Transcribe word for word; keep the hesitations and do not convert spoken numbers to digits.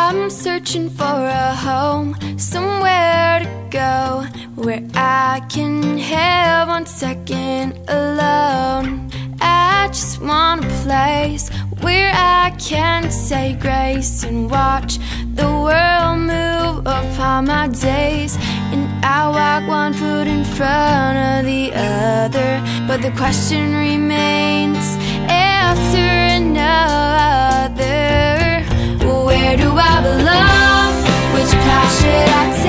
I'm searching for a home, somewhere to go, where I can have one second alone. I just want a place where I can say grace and watch the world move upon my days. And I walk one foot in front of the other, but the question remains after another: where do I belong? Which path should I take?